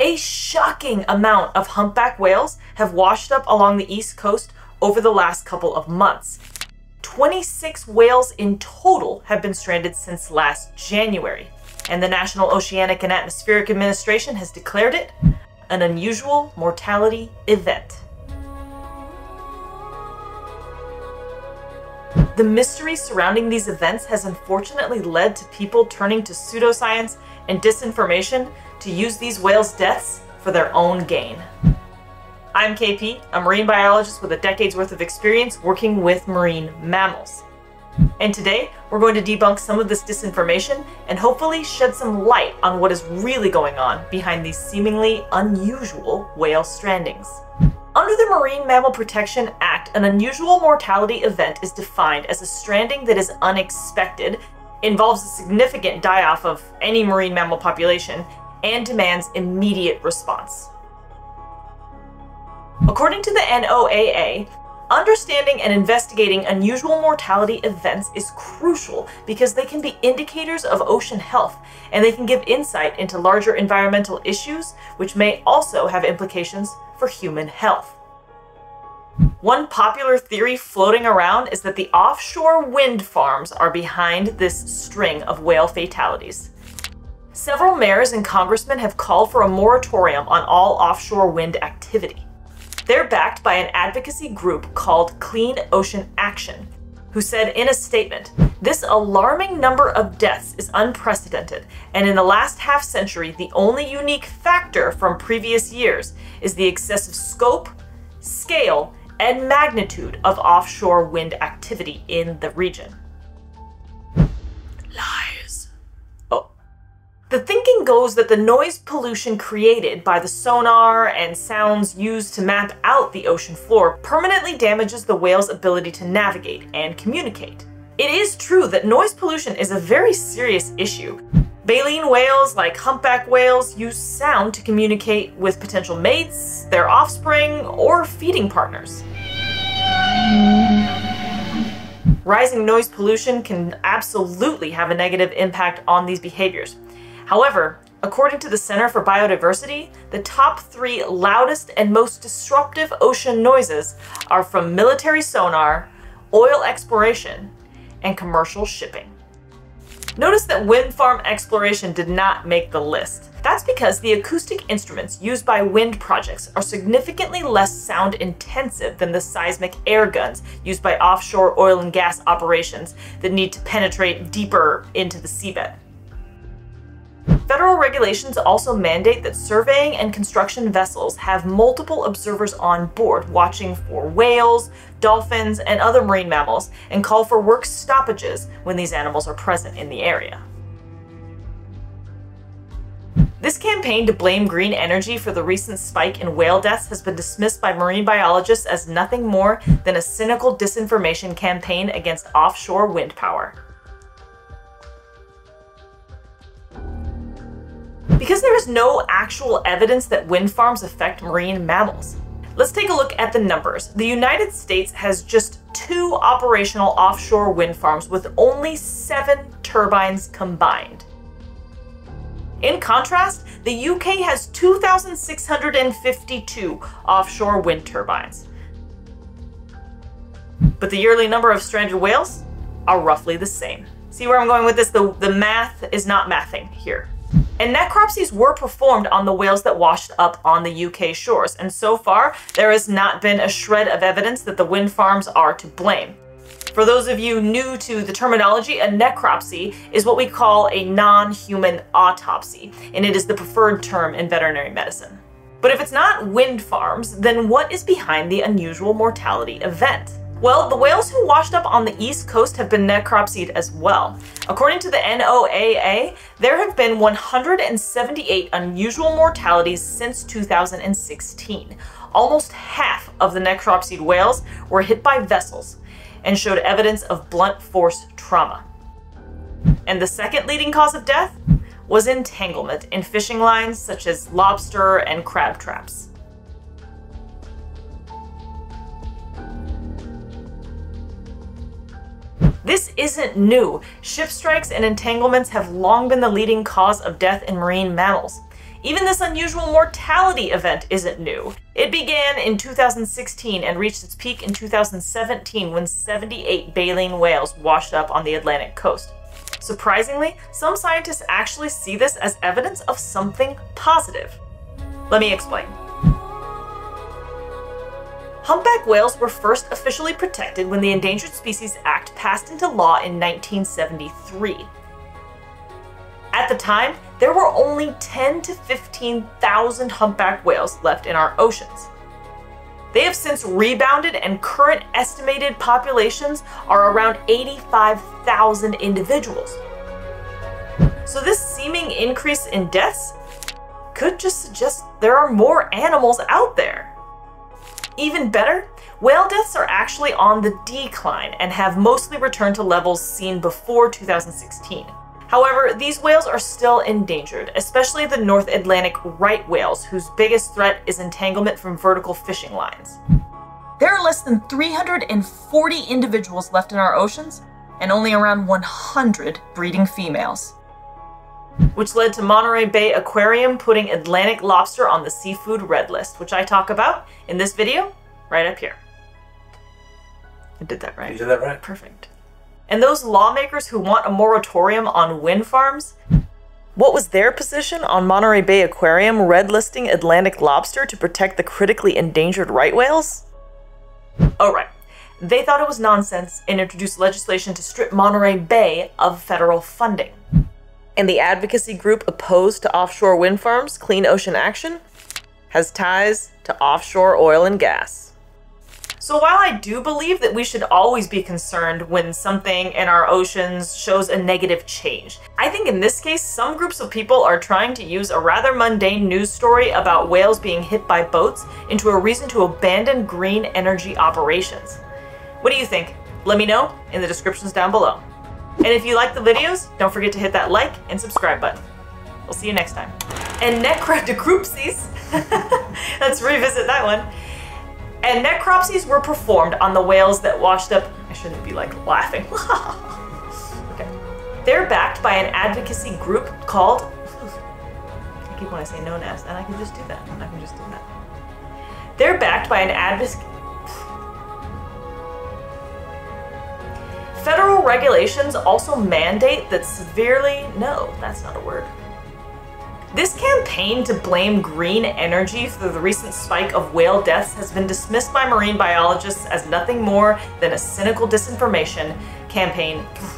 A shocking amount of humpback whales have washed up along the East Coast over the last couple of months. 26 whales in total have been stranded since last January, and the National Oceanic and Atmospheric Administration has declared it an unusual mortality event. The mystery surrounding these events has unfortunately led to people turning to pseudoscience and disinformation to use these whales' deaths for their own gain. I'm KP, a marine biologist with a decade's worth of experience working with marine mammals. And today, we're going to debunk some of this disinformation and hopefully shed some light on what is really going on behind these seemingly unusual whale strandings. Under the Marine Mammal Protection Act, an unusual mortality event is defined as a stranding that is unexpected, involves a significant die-off of any marine mammal population, and demands immediate response. According to the NOAA, understanding and investigating unusual mortality events is crucial because they can be indicators of ocean health, and they can give insight into larger environmental issues, which may also have implications for human health. One popular theory floating around is that the offshore wind farms are behind this string of whale fatalities. Several mayors and congressmen have called for a moratorium on all offshore wind activity. They're backed by an advocacy group called Clean Ocean Action, who said in a statement, "This alarming number of deaths is unprecedented, and in the last half-century, the only unique factor from previous years is the excessive scope, scale, and magnitude of offshore wind activity in the region." Lies. Oh. The thinking goes that the noise pollution created by the sonar and sounds used to map out the ocean floor permanently damages the whale's ability to navigate and communicate. It is true that noise pollution is a very serious issue. Baleen whales, like humpback whales, use sound to communicate with potential mates, their offspring, or feeding partners. Rising noise pollution can absolutely have a negative impact on these behaviors. However, according to the Center for Biodiversity, the top 3 loudest and most disruptive ocean noises are from military sonar, oil exploration, and commercial shipping. Notice that wind farm exploration did not make the list. That's because the acoustic instruments used by wind projects are significantly less sound intensive than the seismic air guns used by offshore oil and gas operations that need to penetrate deeper into the seabed. Federal regulations also mandate that surveying and construction vessels have multiple observers on board watching for whales, dolphins, and other marine mammals, and call for work stoppages when these animals are present in the area. This campaign to blame green energy for the recent spike in whale deaths has been dismissed by marine biologists as nothing more than a cynical disinformation campaign against offshore wind power. Because there is no actual evidence that wind farms affect marine mammals. Let's take a look at the numbers. The United States has just 2 operational offshore wind farms with only 7 turbines combined. In contrast, the UK has 2,652 offshore wind turbines. But the yearly number of stranded whales are roughly the same. See where I'm going with this? The math is not mathing here. And necropsies were performed on the whales that washed up on the UK shores, and so far, there has not been a shred of evidence that the wind farms are to blame. For those of you new to the terminology, a necropsy is what we call a non-human autopsy, and it is the preferred term in veterinary medicine. But if it's not wind farms, then what is behind the unusual mortality event? Well, the whales who washed up on the East Coast have been necropsied as well. According to the NOAA, there have been 178 unusual mortalities since 2016. Almost half of the necropsied whales were hit by vessels and showed evidence of blunt force trauma. And the second leading cause of death was entanglement in fishing lines such as lobster and crab traps. This isn't new. Ship strikes and entanglements have long been the leading cause of death in marine mammals. Even this unusual mortality event isn't new. It began in 2016 and reached its peak in 2017 when 78 baleen whales washed up on the Atlantic coast. Surprisingly, some scientists actually see this as evidence of something positive. Let me explain. Humpback whales were first officially protected when the Endangered Species Act passed into law in 1973. At the time, there were only 10 to 15,000 humpback whales left in our oceans. They have since rebounded, and current estimated populations are around 85,000 individuals. So this seeming increase in deaths could just suggest there are more animals out there. Even better, whale deaths are actually on the decline and have mostly returned to levels seen before 2016. However, these whales are still endangered, especially the North Atlantic right whales, whose biggest threat is entanglement from vertical fishing lines. There are less than 340 individuals left in our oceans, and only around 100 breeding females. Which led to Monterey Bay Aquarium putting Atlantic lobster on the seafood red list, which I talk about in this video right up here. I did that right. You did that right. Perfect. And those lawmakers who want a moratorium on wind farms, what was their position on Monterey Bay Aquarium red listing Atlantic lobster to protect the critically endangered right whales? Oh right, they thought it was nonsense and introduced legislation to strip Monterey Bay of federal funding. And the advocacy group opposed to offshore wind farms, Clean Ocean Action, has ties to offshore oil and gas. So while I do believe that we should always be concerned when something in our oceans shows a negative change, I think in this case, some groups of people are trying to use a rather mundane news story about whales being hit by boats into a reason to abandon green energy operations. What do you think? Let me know in the descriptions down below. And if you like the videos, don't forget to hit that like and subscribe button. We'll see you next time. And necropsies, let's revisit that one. And necropsies were performed on the whales that washed up. I shouldn't be like laughing. Okay. They're backed by an advocacy group called, I keep wanting to say known as, and I can just do that. They're backed by an advocacy. Federal regulations also mandate that no, that's not a word. This campaign to blame green energy for the recent spike of whale deaths has been dismissed by marine biologists as nothing more than a cynical disinformation campaign